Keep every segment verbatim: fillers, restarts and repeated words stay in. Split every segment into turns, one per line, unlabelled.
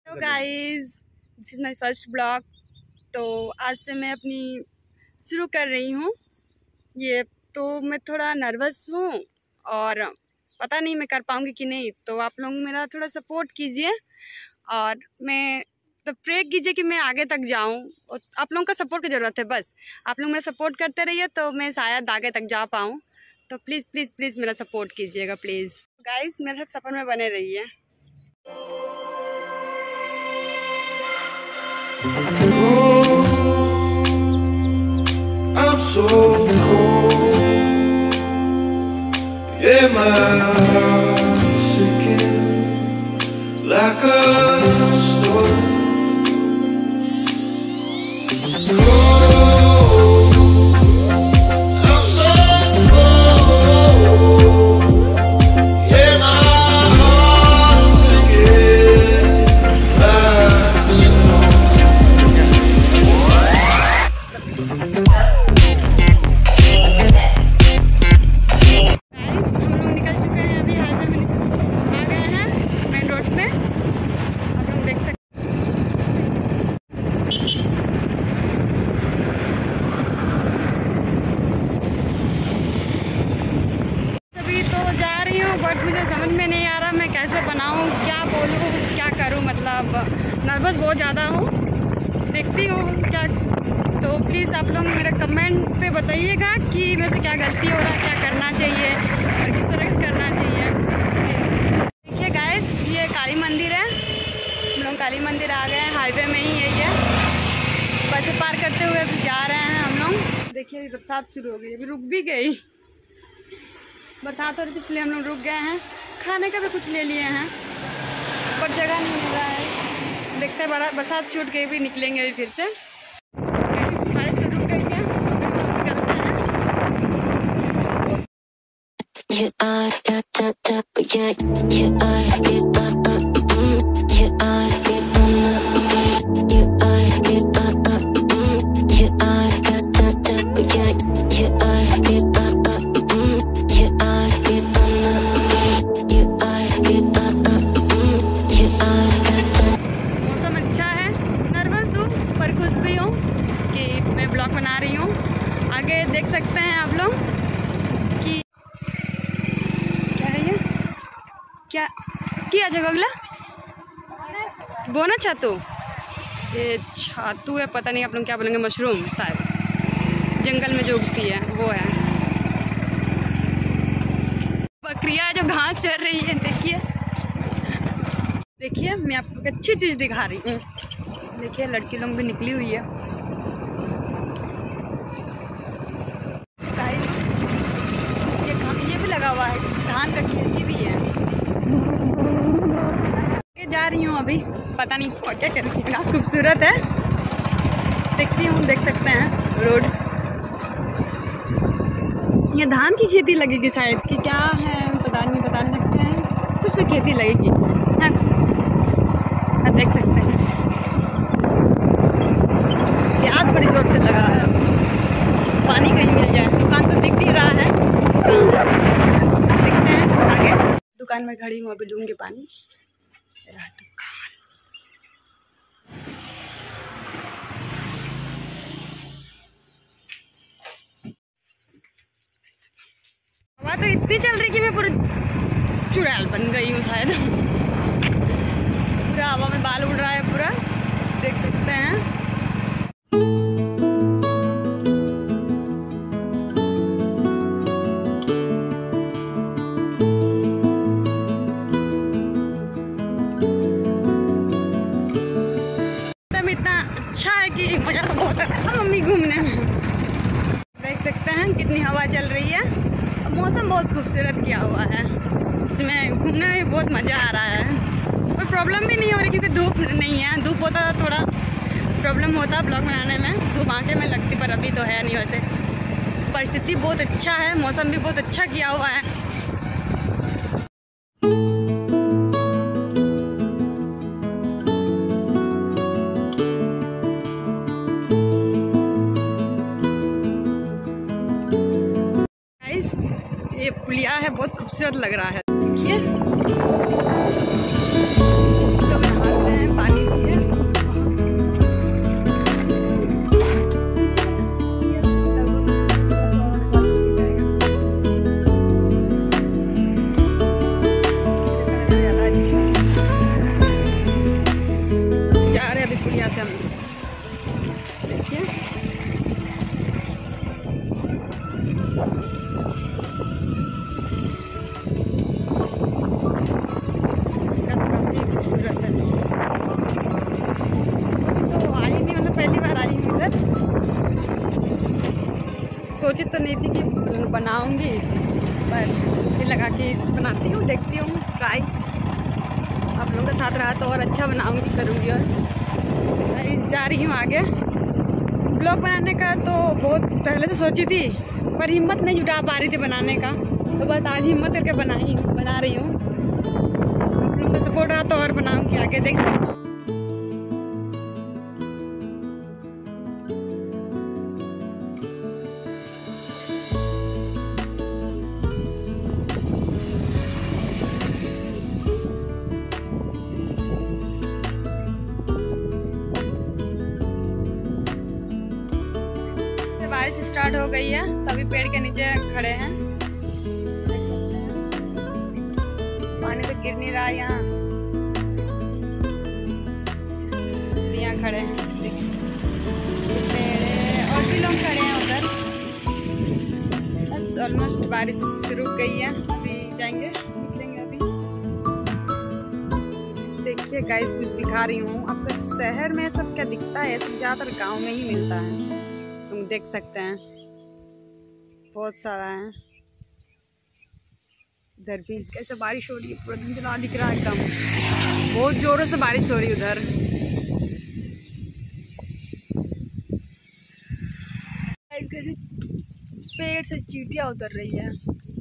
तो guys this is my first blog. तो आज से मैं अपनी शुरू कर रही हूँ ये। तो मैं थोड़ा नर्वस हूँ और पता नहीं मैं कर पाऊँगी कि नहीं, तो आप लोग मेरा थोड़ा सपोर्ट कीजिए और मैं तो प्रे कीजिए कि मैं आगे तक जाऊँ। और आप लोगों का सपोर्ट की ज़रूरत है, बस आप लोग मेरा सपोर्ट करते रहिए तो मैं शायद आगे तक जा पाऊँ। तो प्लीज़ प्लीज़ प्लीज़ मेरा सपोर्ट कीजिएगा प्लीज़। गाइस मेरे साथ सफ़र में बने रहिए।
I'm so cold, yeah, my heart's sinking like a stone. Cold, I'm so cold, yeah, my heart's sinking like a stone.
But मुझे समझ में नहीं आ रहा मैं कैसे बनाऊं, क्या बोलूं, क्या करूं। मतलब नर्वस बहुत ज़्यादा हूं, देखती हूं क्या। तो प्लीज़ आप लोग मेरे कमेंट पे बताइएगा कि मेरे से क्या गलती हो रहा है, क्या करना चाहिए और किस तरह करना चाहिए। देखिए गाइस ये काली मंदिर है, हम लोग काली मंदिर आ गए हैं, हाईवे में ही है ये। बस पार करते हुए अभी जा रहे हैं हम लोग। देखिए अभी बरसात शुरू हो गई, अभी रुक भी गई। बरसात हो रही थी इसलिए हम लोग रुक गए हैं। खाने का भी कुछ ले लिए हैं पर जगह नहीं मिल रहा है। देखते हैं बरसात छूट के भी निकलेंगे अभी फिर से। बारिश तो रुक गई है, ब्लॉग बना रही हूँ। आगे देख सकते हैं आप लोग कि क्या है ये, क्या किया जगह अगला बोना छातू, ये छातू है, पता नहीं आप लोग क्या बोलेंगे, मशरूम शायद जंगल में जो उगती है वो है। बकरियाँ है जो घास चर रही है। देखिए देखिए मैं आपको एक अच्छी चीज़ दिखा रही हूँ। देखिए लड़की लोग भी निकली हुई है। लगा हुआ है, धान का खेती भी है। जा रही हूँ अभी, पता नहीं और क्या करूँगी, इतना खूबसूरत है। देखती हूँ, देख सकते हैं रोड। ये धान की खेती लगेगी शायद कि क्या है, पता नहीं बता नहीं सकते हैं, कुछ तो खेती लगेगी हाँ, आप देख सकते हैं। ये आज बड़ी जोर से लगा है, पानी कहीं मिल जाए। दुकान तो दिख नहीं रहा है, देखते हैं आगे। दुकान में खड़ी हूँ, अभी लूँगी पानी। दुकान हवा तो इतनी चल रही कि मैं पूरी चुड़ैल बन गई हूँ शायद। पूरा हवा में बाल उड़ रहा है पूरा, देख सकते हैं। इतना अच्छा है कि मजा तो बहुत है मम्मी घूमने में। देख सकते हैं कितनी हवा चल रही है, मौसम बहुत खूबसूरत किया हुआ है, इसमें घूमने में भी बहुत मज़ा आ रहा है। कोई प्रॉब्लम भी नहीं हो रही क्योंकि धूप नहीं है। धूप होता तो थोड़ा प्रॉब्लम होता ब्लॉग बनाने में, धूप आंखें में लगती, पर अभी तो है नहीं। वैसे परिस्थिति बहुत अच्छा है, मौसम भी बहुत अच्छा किया हुआ है। ये पुलिया है, बहुत खूबसूरत लग रहा है। देखिए तो पानी सोची तो नहीं थी कि बनाऊंगी, पर फिर लगा कि बनाती हूँ, देखती हूँ, ट्राई। आप लोगों के साथ रहा तो और अच्छा बनाऊंगी, करूँगी। और जा रही हूँ आगे। ब्लॉग बनाने का तो बहुत पहले से सोची थी, पर हिम्मत नहीं जुटा पा रही थी बनाने का, तो बस आज हिम्मत करके बनाई बना रही हूँ। आप लोगों का सपोर्ट रहा तो और बनाऊंगी आगे, देख सकते हैं। बारिश स्टार्ट हो गई है, तभी पेड़ के नीचे खड़े हैं, देख सकते हैं। पानी तो गिर नहीं रहा है यहाँ, यहाँ खड़े हैं, पेड़ और भी लोग खड़े हैं उधर। बस ऑलमोस्ट बारिश रुक गई है, अभी जाएंगे, निकलेंगे अभी। देखिए गाइस, कुछ दिखा रही हूँ आपको। शहर में सब क्या दिखता है, सब ज़्यादातर गाँव में ही मिलता है, तुम देख सकते हैं, बहुत सारा है। इधर भी कैसे बारिश हो रही है, पूरा धुंधला दिख रहा है एकदम, बहुत जोरों से बारिश हो रही है उधर। पेड़ से चींटियां उतर रही है।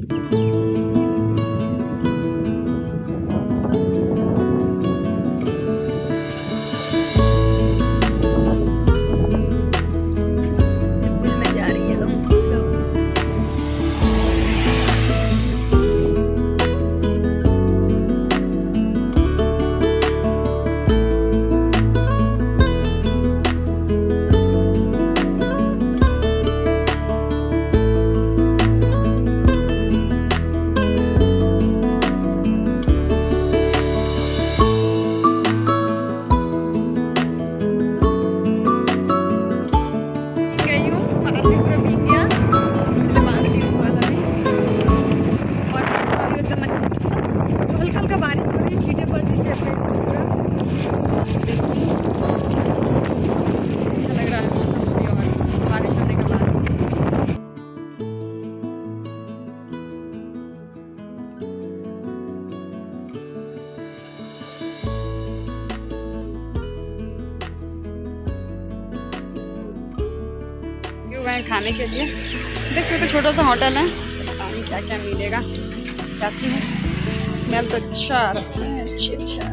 खाने के लिए देख सकते, छोटा सा होटल है, क्या क्या मिलेगा, जाती हूँ। स्मेल तो अच्छा आ रहा है, अच्छी अच्छा।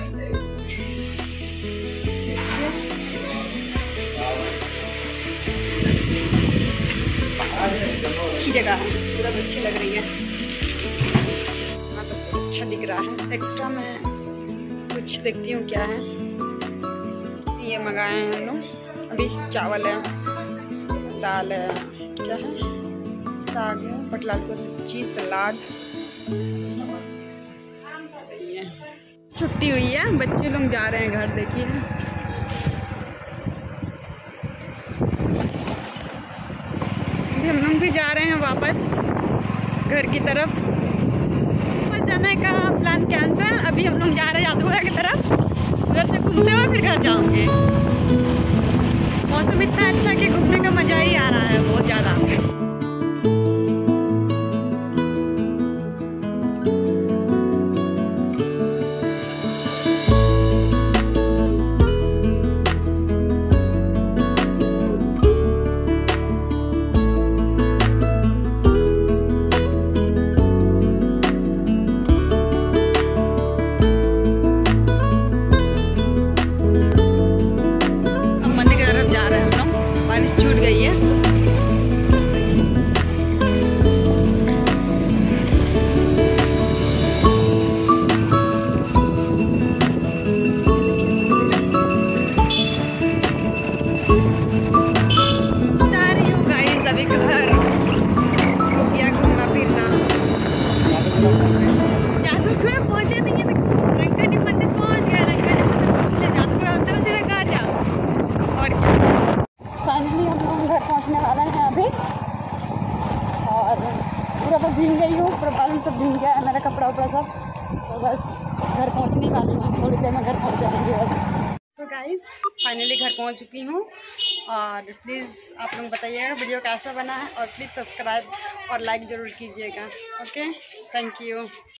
अच्छी जगह है, पूरा अच्छी लग रही है, हाँ तो अच्छा दिख रहा है। एक्स्ट्रा मैं कुछ देखती हूँ क्या है। ये मंगाए हैं हम लोग, अभी चावल है, दाल है, क्या है, साग है, पटलाल को सब्जी, सलाद। छुट्टी हुई है, बच्चे लोग जा रहे हैं घर, देखिए। अभी हम लोग भी जा रहे हैं वापस घर की तरफ। वापस जाने का प्लान कैंसिल, अभी हम लोग जा रहे हैं जादूगढ़ की तरफ, उधर से घूमते हुए फिर घर जाओगे। मौसम इतना अच्छा कि घूमने का मजा ही आ रहा है बहुत ज़्यादा। भीग गई हूँ, पूरा बालू सब भीग गया है, मेरा कपड़ा उपड़ा सब। तो बस घर पहुँचने वाली हूँ, थोड़ी देर में घर पहुँच जाऊँगी बस। तो गाइस फाइनली घर पहुंच चुकी हूँ और प्लीज़ आप लोग बताइएगा वीडियो कैसा बना है और प्लीज़ सब्सक्राइब और लाइक ज़रूर कीजिएगा। Okay, thank you.